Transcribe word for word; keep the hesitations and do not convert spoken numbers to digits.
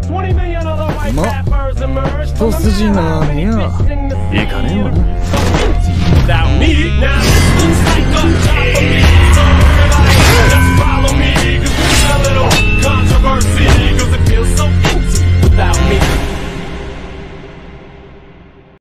ま、一筋縄にはいか